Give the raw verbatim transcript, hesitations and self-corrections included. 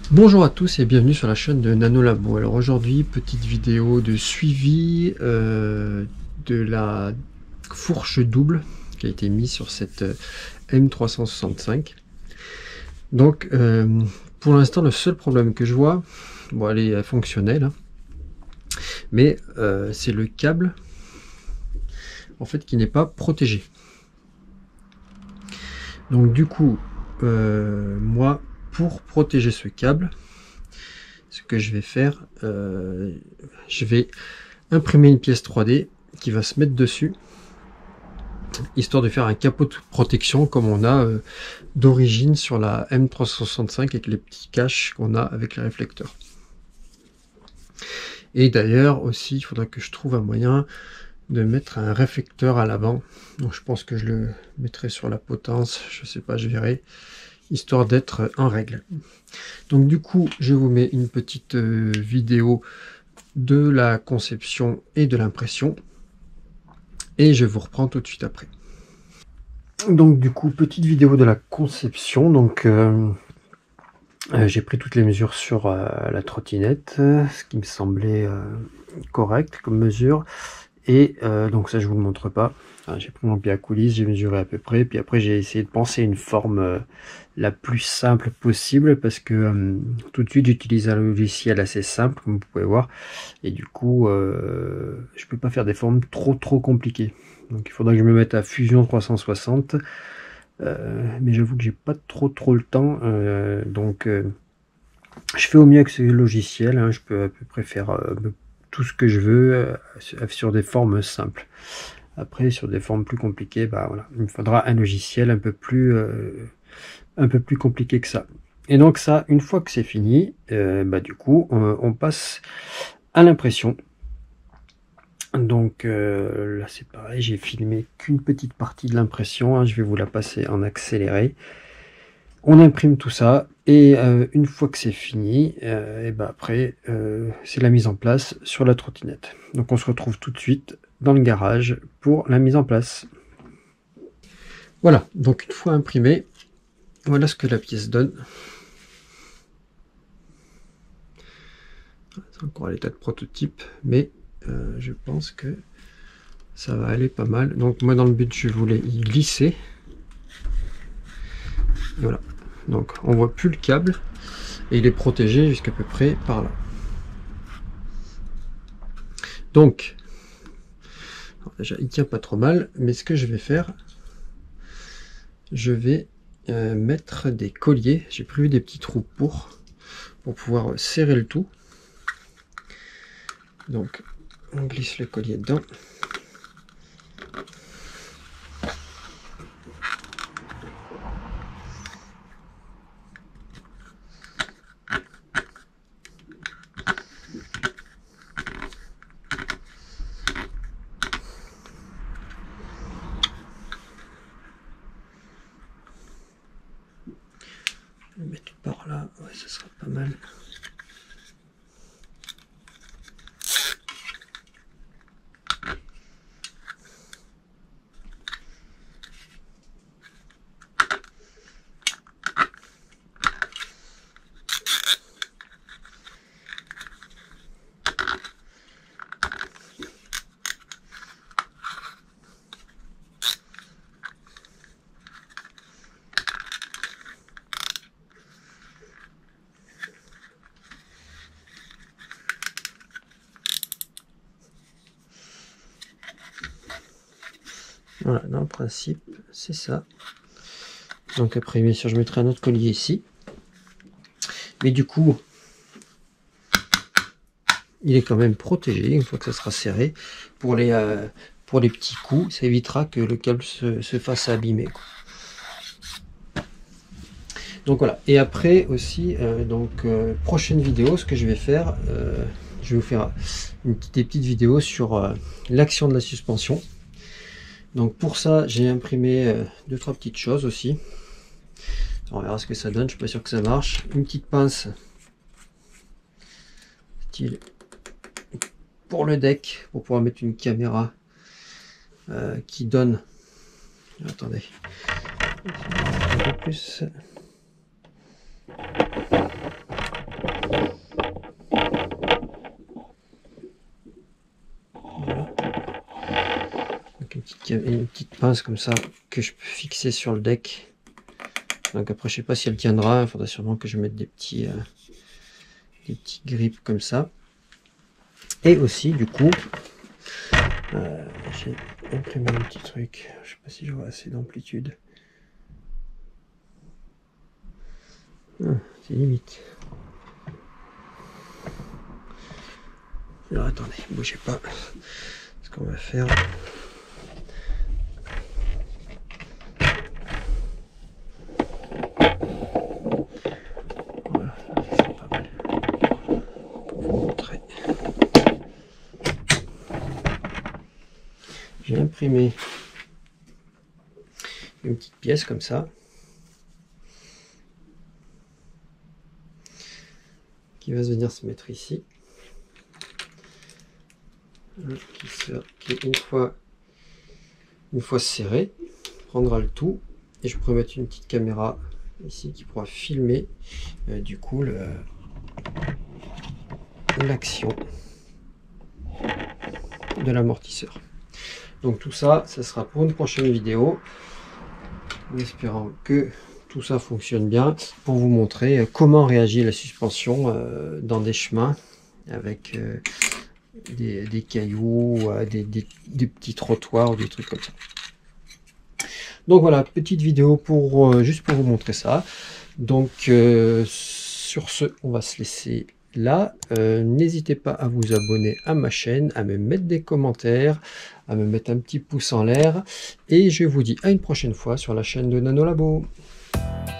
Bonjour à tous et bienvenue sur la chaîne de Nanolabo. Alors aujourd'hui, petite vidéo de suivi euh, de la fourche double qui a été mise sur cette M trois cent soixante-cinq. Donc euh, pour l'instant, le seul problème que je vois, bon, elle est fonctionnelle, hein, mais euh, c'est le câble en fait qui n'est pas protégé. Donc du coup, euh, moi, pour protéger ce câble, ce que je vais faire, euh, je vais imprimer une pièce trois D qui va se mettre dessus, histoire de faire un capot de protection comme on a euh, d'origine sur la M trois cent soixante-cinq avec les petits caches qu'on a avec les réflecteurs. Et d'ailleurs aussi, il faudra que je trouve un moyen de mettre un réflecteur à l'avant. Donc je pense que je le mettrai sur la potence, je sais pas, je verrai, histoire d'être en règle. Donc du coup, je vous mets une petite euh, vidéo de la conception et de l'impression, et je vous reprends tout de suite après. Donc du coup, petite vidéo de la conception. Donc euh, euh, j'ai pris toutes les mesures sur euh, la trottinette, ce qui me semblait euh, correct comme mesure. Et euh, donc ça, je vous le montre pas. J'ai pris mon pied à coulisse, j'ai mesuré à peu près, puis après j'ai essayé de penser une forme euh, la plus simple possible, parce que euh, tout de suite j'utilise un logiciel assez simple, comme vous pouvez voir, et du coup euh, je peux pas faire des formes trop trop compliquées. Donc il faudra que je me mette à Fusion trois cent soixante, euh, mais j'avoue que j'ai pas trop trop le temps, euh, donc euh, je fais au mieux avec ce logiciel, hein. Je peux à peu près faire euh, tout ce que je veux euh, sur des formes simples. Après, sur des formes plus compliquées, bah voilà, il me faudra un logiciel un peu plus, euh, un peu plus compliqué que ça. Et donc ça, une fois que c'est fini, euh, bah du coup, on, on passe à l'impression. Donc euh, là, c'est pareil, j'ai filmé qu'une petite partie de l'impression, hein, je vais vous la passer en accéléré. On imprime tout ça, et euh, une fois que c'est fini, euh, et bah après, euh, c'est la mise en place sur la trottinette. Donc on se retrouve tout de suite dans le garage pour la mise en place. Voilà, donc une fois imprimé, voilà ce que la pièce donne. C'est encore à l'état de prototype, mais euh, je pense que ça va aller pas mal. Donc moi, dans le but, je voulais y glisser. Et voilà, donc on voit plus le câble, et il est protégé jusqu'à peu près par là. Donc alors déjà, il tient pas trop mal, mais ce que je vais faire, je vais euh, mettre des colliers. J'ai prévu des petits trous pour pour pouvoir serrer le tout. Donc on glisse le collier dedans. Je vais mettre par là, ouais, ça sera pas mal. Voilà, dans le principe, c'est ça. Donc après, bien sûr, je mettrai un autre collier ici. Mais du coup, il est quand même protégé une fois que ça sera serré. Pour les, euh, pour les petits coups, ça évitera que le câble se, se fasse abîmer, quoi. Donc voilà. Et après aussi, euh, donc euh, prochaine vidéo, ce que je vais faire, euh, je vais vous faire une petite, des petites vidéos sur euh, l'action de la suspension. Donc pour ça, j'ai imprimé euh, deux trois petites choses aussi. On verra ce que ça donne, je suis pas sûr que ça marche. Une petite pince style pour le deck, pour pouvoir mettre une caméra euh, qui donne. Attendez, un peu plus. une petite pince comme ça que je peux fixer sur le deck. Donc après, je sais pas si elle tiendra. Il faudra sûrement que je mette des petits, euh, des petits grips comme ça. Et aussi, du coup, euh, j'ai imprimé un petit truc. Je sais pas si j'aurai assez d'amplitude. Ah, c'est limite. Alors attendez, bougez pas. Ce qu'on va faire. Voilà, c'est pas mal. Pour vous montrer. J'ai imprimé une petite pièce comme ça. Qui va venir se mettre ici. Qui, sera, qui une fois une fois serré prendra le tout, et je pourrais mettre une petite caméra ici qui pourra filmer euh, du coup le l'action de l'amortisseur. Donc tout ça, ça sera pour une prochaine vidéo, en espérant que tout ça fonctionne bien, pour vous montrer comment réagit la suspension euh, dans des chemins avec euh, Des, des cailloux, euh, des, des, des petits trottoirs ou des trucs comme ça. Donc voilà, petite vidéo pour euh, juste pour vous montrer ça. Donc euh, sur ce, on va se laisser là. Euh, n'hésitez pas à vous abonner à ma chaîne, à me mettre des commentaires, à me mettre un petit pouce en l'air. Et je vous dis à une prochaine fois sur la chaîne de Nanolabo.